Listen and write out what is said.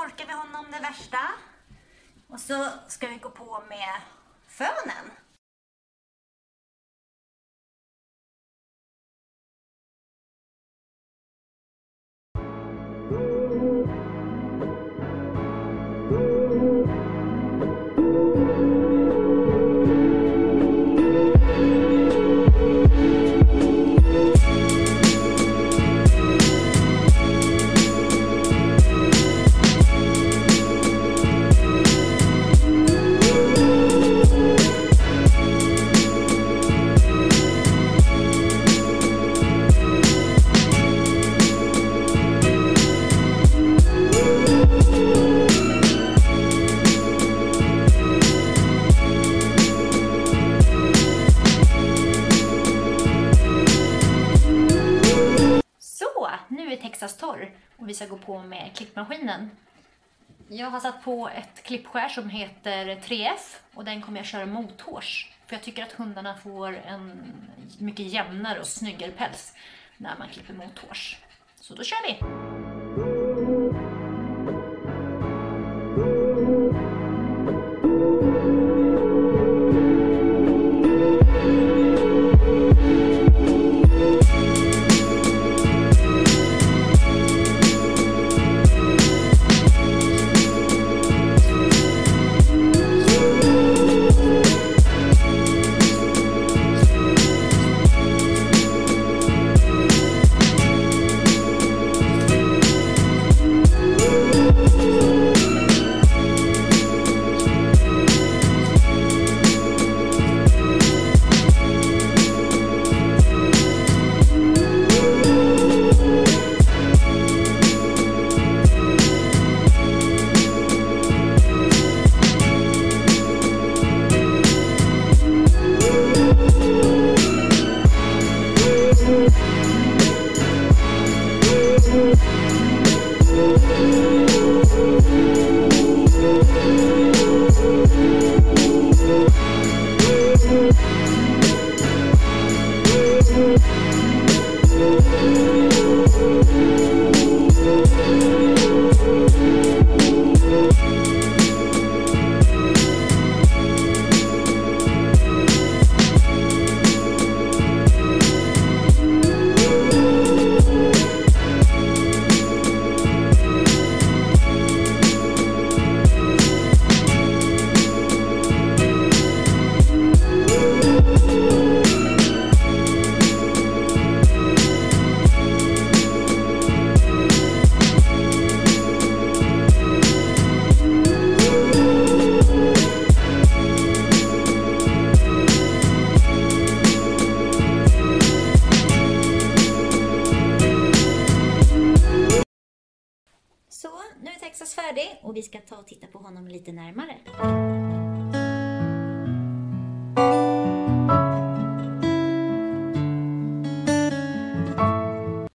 torkar vi honom det värsta. Och så ska vi gå på med fönen. Nu är Texas torr och vi ska gå på med klippmaskinen. Jag har satt på ett klippskär som heter 3F och den kommer jag köra mothårs. För jag tycker att hundarna får en mycket jämnare och snyggare päls när man klipper mothårs. Så då kör vi! Så, nu är Texas färdig och vi ska ta och titta på honom lite närmare.